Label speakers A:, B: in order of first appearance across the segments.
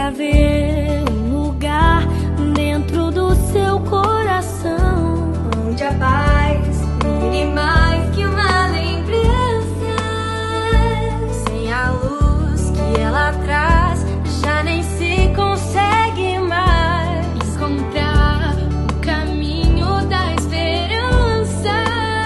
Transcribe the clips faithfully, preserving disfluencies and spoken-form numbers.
A: haver um lugar dentro do seu coração
B: onde a paz vire mais que uma lembrança. Sem a luz que ela traz, já nem se consegue mais encontrar o caminho da esperança.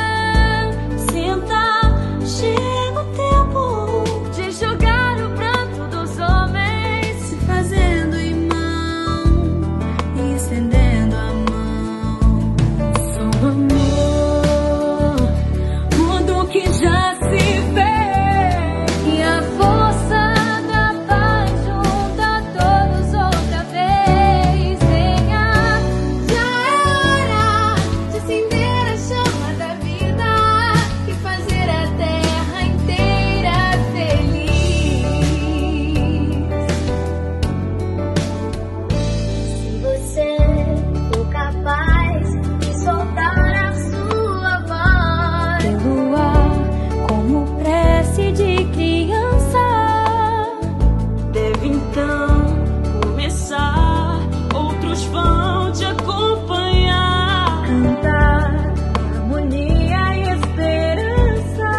A: Senta, chega o tempo
B: de jogar o pranto dos homens,
A: se fazendo irmão e estendendo a mão. Só amor, tudo que já se fez,
B: e a força da paz junta todos outra vez. Venha, já é hora de acender a chama da vida e fazer a terra inteira feliz. Se você for capaz de soltar a sua voz
A: pelo ar como prece de criança, deve então começar. Outros vão te acompanhar,
B: cantar harmonia e esperança.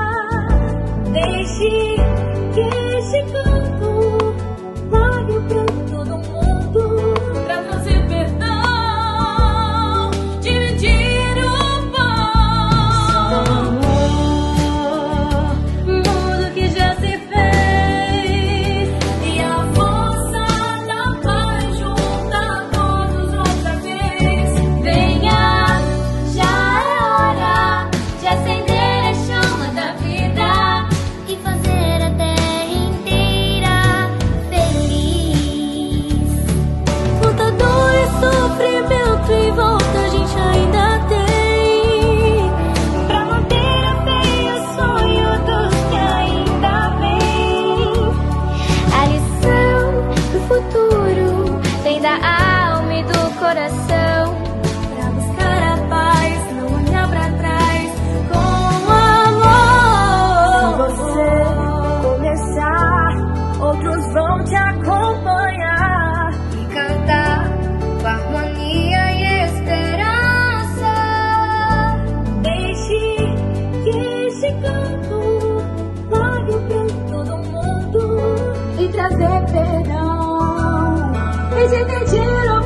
B: Deixe que esse canto lave o pranto do mundo pra trazer perdão, dividir o pão.
A: amor,
B: Mundo que já se fez, e a força da paz junta todos outra vez. Venha, já é hora de acender a chama da vida e fazer a terra inteira feliz.
A: quanta dor e sofrimento em volta a gente ainda tem,
B: Pra manter a fé e o sonho dos que ainda vêm. A lição do futuro vem da alma e do coração. Pra buscar a paz, não olhar pra trás, com amor.
A: Se você
B: começar, outros vão te acompanhar e cantar com harmonia e esperança. Deixe que esse canto lave o pranto do mundo e trazer perdão e dividir o